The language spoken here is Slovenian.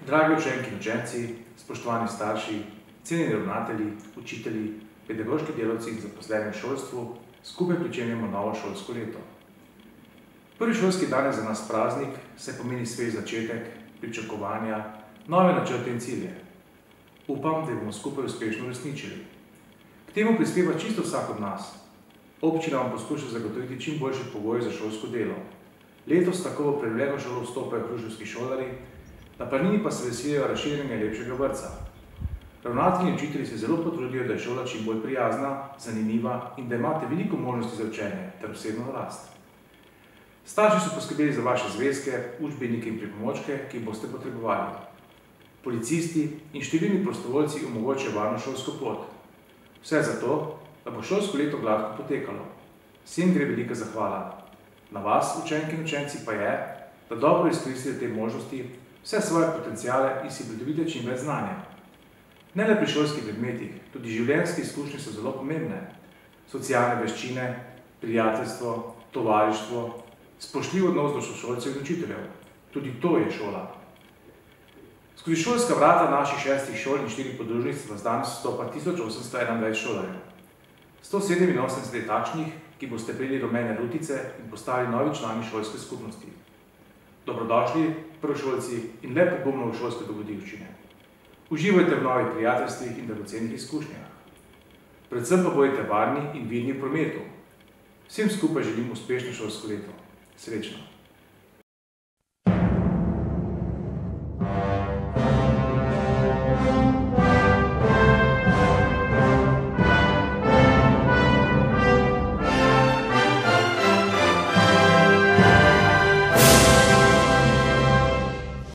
Dragi učenki in učenci, spoštovani starši, cenjeni ravnatelji, učitelji, pedagoški delavci in zaposleni v šolstvu, skupaj pričenjamo novo šolsko leto. Prvi šolski dan je za nas praznik, saj pomeni svež začetek, pričakovanja, nove načrte in cilje. Upam, da jih bomo skupaj uspešno uresničili. K temu prispeva čisto vsak od nas. Občina vam poskuša zagotoviti čim boljše pogoje za šolsko delo. Letos tako v preveljeno šolo vstopajo kruševski šolarji, na Planini pa se veselijo razširjenja lepšega vrtca. Ravnatelji in učitelji se zelo potrudijo, da je šola čim bolj prijazna, zanimiva in da imate veliko možnosti za učenje ter osebno rast. Starši so poskrbeli za vaše zvezke, učbenike in pripomočke, ki jih boste potrebovali. Policisti in številni prostovoljci omogočajo varno šolsko pot. Vse zato, da bo šolsko leto gladko potekalo. Vsem gre velika zahvala. Na vas, učenke in učenci, pa je, da dobro izkoristite te možnosti, vse svoje potenciale in si pridobite čim več znanja. Ne le pri šolskih predmetih, tudi življenjske izkušnje so zelo pomembne. Socialne veščine, prijateljstvo, tovarištvo, spoštljiv odnos do sošolcev in učiteljev. Tudi to je šola. Skozi šolska vrata naših 6 šol in 4 podružnic vas danes vstopa 1821 šolarjev. 187 je takšnih, ki boste prejeli rumene rutice in postali novi člani šolske skupnosti. Dobrodošli, prvošolci, in le pogumno v šolske dogodivščine. Uživajte v novih prijateljstvih in dragocenih izkušnjah. Predvsem pa bodite varni in vidni v prometu. Vsem skupaj želim uspešno šolsko leto. Srečno!